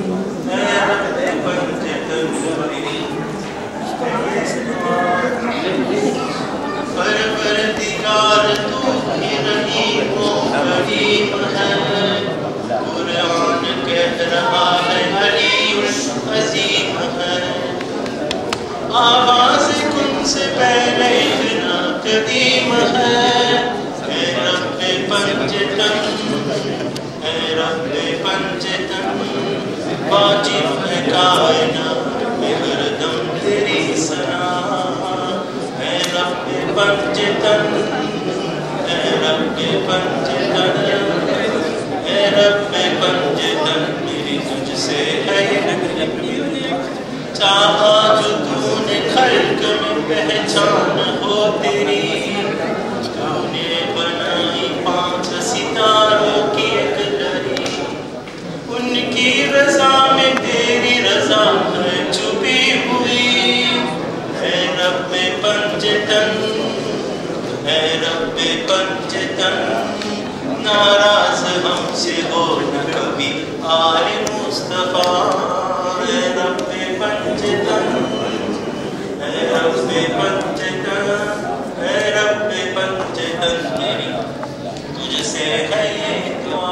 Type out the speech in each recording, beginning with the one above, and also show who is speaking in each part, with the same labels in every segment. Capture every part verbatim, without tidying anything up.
Speaker 1: परवरदिगार तू ही रहीम व करीम है, कुरान कह रहा है अलीम अजीम है। आवाज़ कुन से पहले इतना कदीम है। ऐ रब्बे पंजतन, ऐ रब्बे पंजतन, वाजिब है कायनात में हरदम तेरी सना। ऐ रब्बे पंजतन, ऐ रब्बे पंजतन, ऐ रब्बे पंजतन, मेरी तुझसे है चाहा जो तूने खल्क में पहचान हो तेरी। तूने बनाई पांच सितारों की एक लड़ी, उनकी रज़ा में तेरी रज़ा है छुपी हुई। ऐ रब्बे पंजतन, ऐ रब्बे पंजतन, नाराज हमसे हो न कभी आले मुस्तफा। ऐ रब्बे पंजतन, ऐ रब्बे पंजतन, ऐ रब्बे पंजतन, मेरी तुझसे है ये दुआ।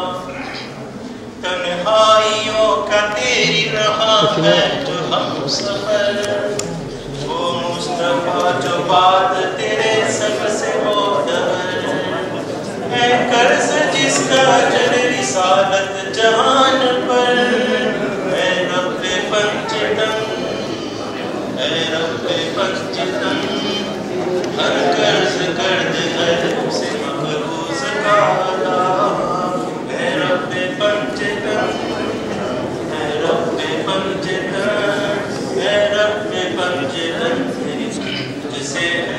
Speaker 1: तन्हाइयों का तेरी रहा है जो हम सफर, वो मुस्तफा जो बात तेरे संग से हो दर। है कर्ज जिसका जर रिसालत जहान पर। ऐ रब्बे पंजतन, ऐ रब्बे पंजतन, हर कर्ज कर्ज है उसे मकरूज का अदा। ऐ रब्बे पंजतन, ऐ रब्बे पंजतन, ऐ रब्बे पंजतन, मेरी तुझसे है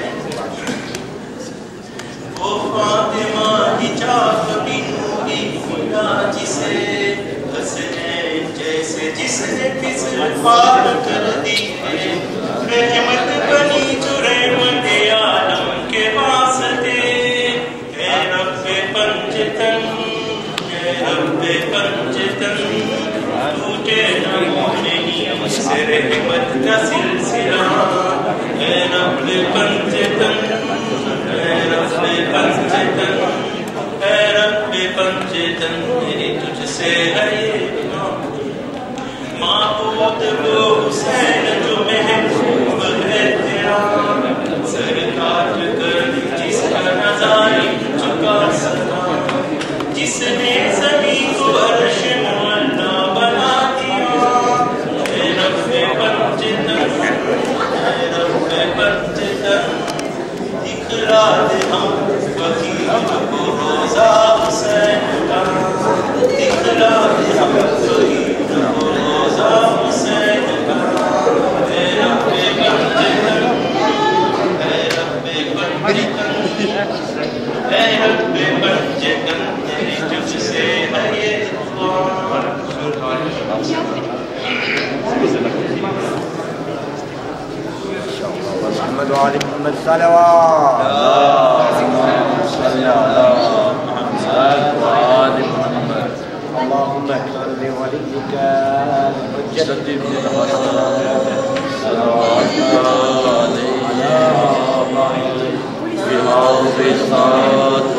Speaker 1: वो फातिमा की चाक भी नूरी खुदा जिसे हंसने जैसे जिसने फिसल पार कर दी है। रहमत बनी जो रहमत आलम के वास्ते। ऐ रब्बे पंजतन, ऐ रब्बे पंजतन, टूटे न मोहनी से रहमत का सिलसिला। ऐ रब्बे पंजतन, ऐ रब्बे पंजतन, ऐ रब्बे पंजतन, मेरी तुझसे है ये माबूद वो हुसैन जो महबूब है तेरा। सरकार कर जिसका नज़ारिम चुका सका, जिसने ज़मीन को अर्श मुअल्ला बना दिया। ऐ रब्बे पंजतन, ऐ रब्बे पंजतन, दिखला दे हम फकीर को रोज़ा हुसैन का। दिखला दे हम फकीर को रोज़ा हुसैन का। ऐ रब्बे पंजतन, ऐ रब्बे पंजतन, ऐ रब्बे पंजतन, मेरी तुझसे है ये दुआ।
Speaker 2: محمد وآل محمد صلوات اللهم اغفر لوليك الحجة بن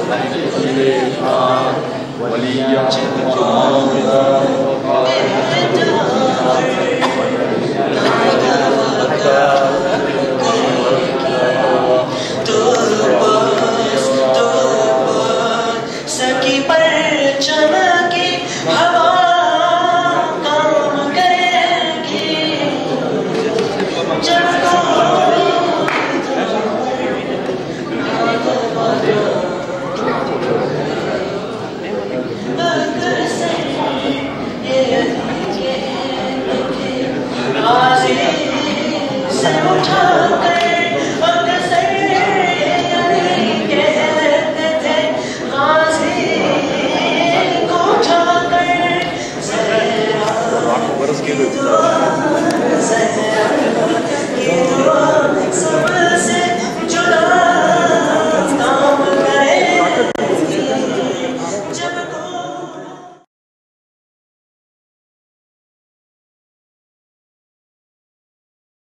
Speaker 2: وليا